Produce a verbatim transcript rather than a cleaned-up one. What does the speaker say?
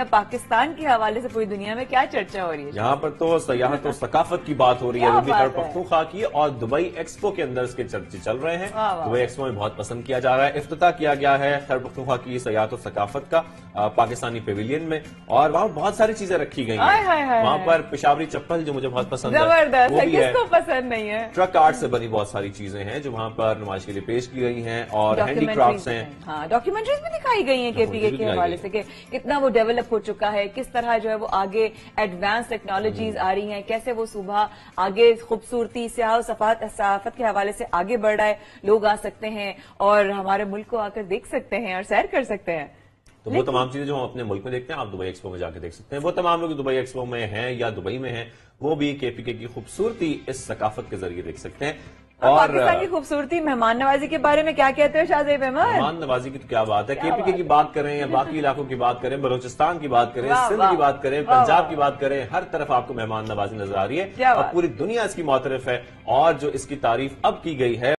پاکستان کے حوالے سے پوری دنیا میں کیا چرچا ہو رہی ہے؟ یہاں پر تو سیاحت و ثقافت کی بات ہو رہی ہے خیبر پختونخوا کی، اور دبئی ایکسپو کے اندر اس کے چرچے چل رہے ہیں۔ دبئی ایکسپو میں بہت پسند کیا جا رہا ہے، افتتاح کیا گیا ہے خیبر پختونخوا کی سیاحت و ثقافت کا پاکستانی پیویلین میں، اور وہاں بہت ساری چیزیں رکھی گئی ہیں۔ وہاں پر پشاوری چپل جو مجھے بہت پسند ہے وہ بھی ہے، کس کو پسند نہیں ہے؟ ٹرک آرٹ سے بنی بہت ساری چیزیں ہیں جو وہاں پر نمائش کے لیے پیش کی گئی ہیں، اور ہینڈی کرافٹس ہیں۔ ہاں، ڈاکیومنٹریز بھی دکھائی گئی ہیں کے پی کے کے حوالے سے کہ کتنا وہ ڈیولپ ہو چکا ہے، کس طرح جو ہے وہ آگے ایڈوانس ٹیکنالوجیز آ رہی ہیں، کیسے وہ صوبہ آگے خوبصورتی سیاحت و ثقافت کے حوالے سے آگے بڑھ رہا ہے، لوگ آ سکتے ہیں اور ہمارے ملک کو آ کر دیکھ سکتے ہیں اور سیر کر سکتے ہیں۔ تو وہ تمام چیزیں جو ہم اپنے ملک میں دیکھتے ہیں آپ دبئی ایکسپو میں جا کے دیکھ سکتے ہیں۔ وہ تمام لوگ دبئی ایکسپو میں ہیں یا دبئی میں ہیں وہ بھی کے پی کے کی خوبصورتی اس ثقافت کے ذریعے دیکھ سکتے ہیں۔ اور پاکستان کی خوبصورتی مہمان نوازی کے بارے میں کیا کہتے ہیں شاہ زیب احمد؟ مہمان نوازی کی تو کیا بات ہے، کے پی کے کی بات کریں یا باقی علاقوں کی بات کریں، بلوچستان کی بات کریں، سندھ کی بات کریں، پنجاب کی بات کریں، ہر طرف آپ کو مہمان نوازی نظر آ رہی ہے اور پوری دنیا اس کی معترف ہے، اور جو اس کی تعریف اب کی گئی ہے